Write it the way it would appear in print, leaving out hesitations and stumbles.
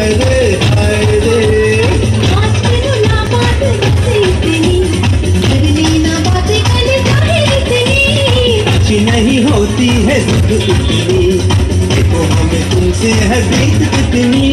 हाय रे हाय रे। बात करो ना बात मुझसे इतनी, करनी ना बातें कल चाहे इतनी। अच्छी नहीं होती है जिद इतनी, देखो हमें तुमसे है प्रीत कितनी।